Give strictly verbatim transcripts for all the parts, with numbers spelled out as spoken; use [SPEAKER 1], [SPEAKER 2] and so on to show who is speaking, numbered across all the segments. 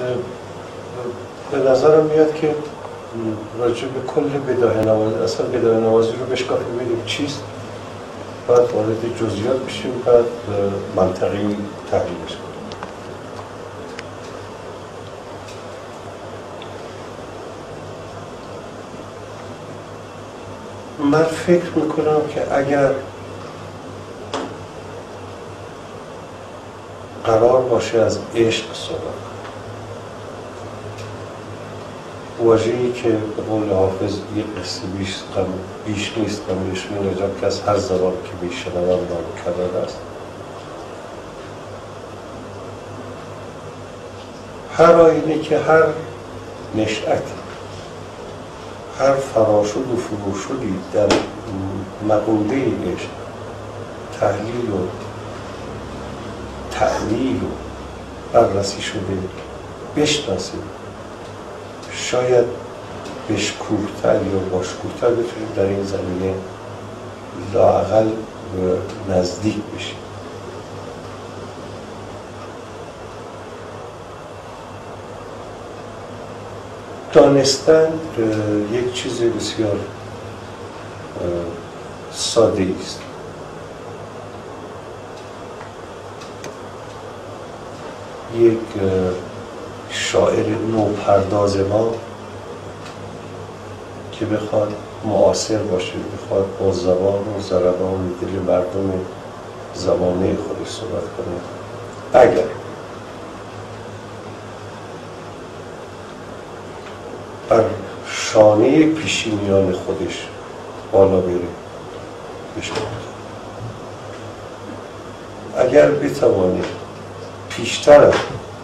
[SPEAKER 1] به نظرم میاد که راجع به کل بداهه نوازی، اصلا بداهه نوازی رو بشکافیم ببینیم چیست، بعد وارد جزئیات بشیم، بعد منطقی تحلیلش کنیم. من فکر میکنم که اگر قرار باشه از عشق صحبت واژه‌ای که به قول حافظ یک قصه بیش, بیش نیست و میشون نجات که از هر زبان که میشنوم نامکرر است. هر آینه که هر نشأتی، هر فراشد و فروشدی در مقوله عشق تحلیل و تعلیل و بررسی شده بشناسیم، شاید بشکوه‌تر یا باشکوه‌تر بتونیم در این زمینه لااقل نزدیک بشیم. دانستن یک چیز بسیار ساده است. یک شاعر نوپرداز ما که بخواد معاصر باشه، بخواد با زبان و ضربان دل مردم زمانه خودش صحبت کنه، اگر بر شانه پیشینیان خودش بالا بره بشه، اگر بتوانه پیشتر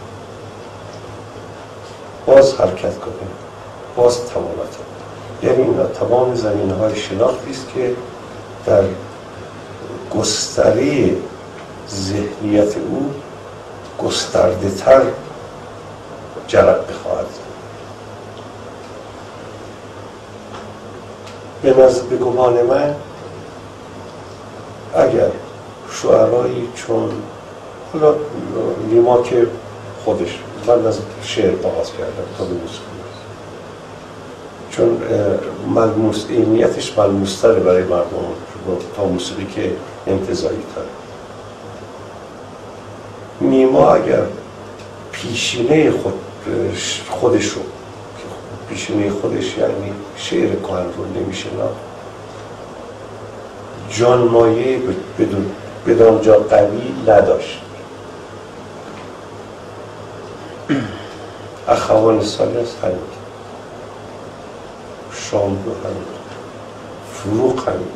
[SPEAKER 1] باز حرکت کنه، باز تمامت، یعنی اینا تمام زمینه‌های شناختی است که در گستره ذهنیت او گسترده تر جرقه خواهد زد. به نظر به گمان من اگر شعرایی چون حالا نیما که خودش، من از شعر آغاز کردم تا به موسیقی، چون ملموس اینیتش ملموستره برای مردم تا موسیقی که انتزاعی تره. نیما اگر پیشینه خود خودش رو، پیشینه خودش یعنی شعر کهن رو نمیشناخت، جانمایه بدون بدان جا قوی نداشت. اخوان ثالث همین، شاملو همین، فروغ همین.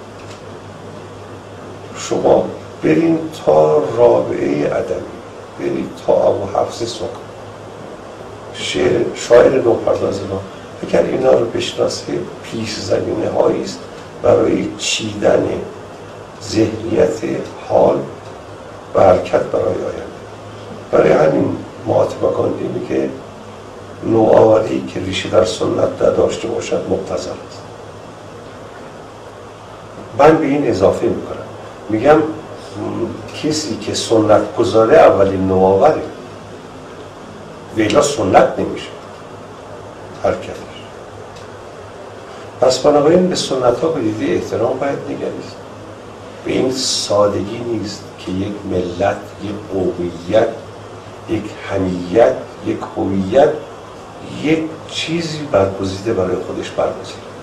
[SPEAKER 1] شما برین تا رابعه ادبی، برین تا ابو حفص سکون، شعر شاعر نوپرداز ما، اگر اینا رو بشناسه پیش زمینه هایی است برای چیدن ذهنیت حال و حرکت برای آینده. برای همین معاتبگان دیمی که نوآوری که ریشه در سنت نداشته باشد مبتذل است. من به این اضافه میکنم، میگم کسی که سنت گذاره اولین نوآوره، ویلا سنت نمیشه حرکتش. پس بنابراین به سنت ها به دیده احترام باید نگریست. به این سادگی نیست که یک ملت، یک قومیت، یک حمیت، یک هویت یک چیزی برگزیده برای خودش برگزیده.